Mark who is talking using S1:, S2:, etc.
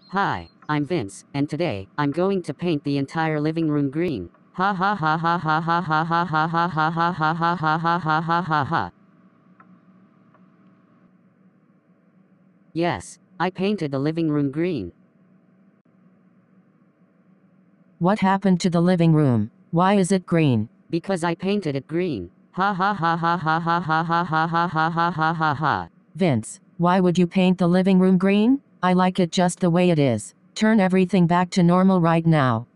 S1: Hi, I'm Vince, and today, I'm going to paint the entire living room green. Ha ha ha ha ha ha ha ha ha ha ha ha ha ha ha ha ha ha ha ha. Yes, I painted the living room green.
S2: What happened to the living room? Why is it green?
S1: Because I painted it green. Ha ha ha ha ha ha ha ha ha ha ha ha ha ha ha.
S2: Vince, why would you paint the living room green? I like it just the way it is. Turn everything back to normal right now.